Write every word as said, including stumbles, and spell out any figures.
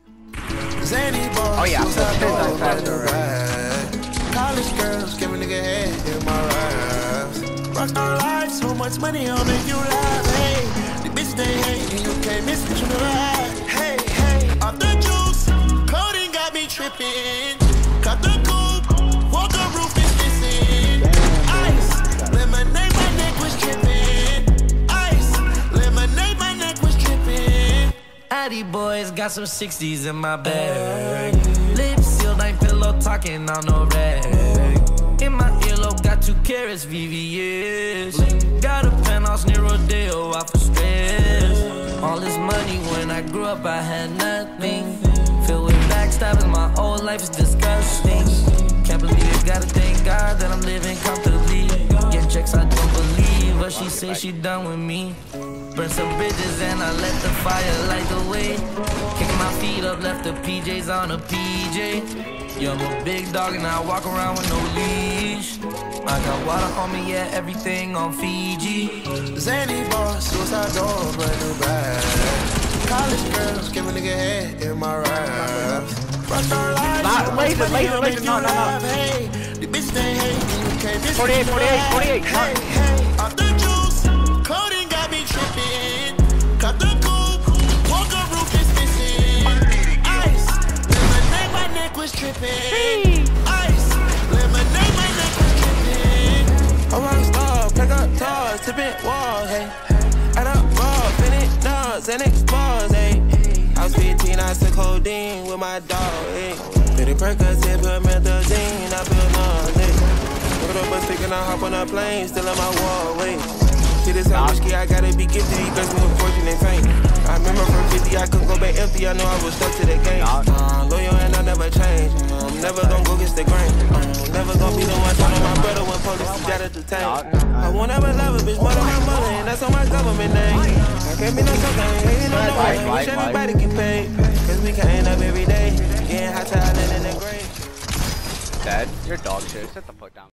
Oh yeah, college girls give a nigga head in my raps. Rockstar life, so much money, I'll make you laugh. Hey, the bitch they hate, and you can't miss what you never had. Hey, hey, off the juice, coding got me tripping. Cut the coupe, walk the roof is missing. Ice, lemonade, my neck was tripping. Ice, lemonade, my neck was tripping. Addy boys got some sixties in my bag. Lips sealed, ain't pillow talking on no rag. In my earlobe, got two carrots, V V S. Got a penthouse near Rodeo, off of stress. All this money, when I grew up, I had nothing. Filled with backstabbing, my whole life is disgusting. Can't believe it, gotta thank God that I'm living comfortably. Getting checks, I don't believe, but she say she done with me. Burn some bridges and I let the fire light the way. Kicking my feet up, left the P Js on a P J. Yeah, I'm a big dog and I walk around with no leash. I got water on me, yeah, everything on Fiji. Zany boss, suicide door, brand new bag. College girls, give a nigga head in my raps. Rockstar life, laser, laser, laser, no, no, no. Hey, the bitch they hate, you can't miss. forty-eight, forty-eight, forty-eight. Hey, hey, off the juice, coding got me tripping. Cut the coupe, walk the roof is missing. Ice, lemonade, my neck was tripping. Ice, lemonade, my neck was tripping. I rock star, pick up toys, tipping walls, hey. Add up raw, finish dogs and expose, hey. I was fifteen, I took codeine with my dog, hey. Did it Percocet, put methazine, I feel nauseous. Put up a stick and I hop on a plane, still in my wall, wait. See this how much I gotta be gifted, he blessed me with fortune and fame. I remember from fifty, I couldn't go back empty, I know I was stuck to the game. Uh, loyal and I never change, I'm never gonna go against the grain. I'm never gonna be the one telling my brother when police is out at the tank. I won't ever love a bitch more than my mother, and that's on my government name. I can't be no sucker, I ain't no way. Wish everybody get paid, cause we can't up every day. Getting hot talent in the grave. Dad, your dog shit, sit the fuck down.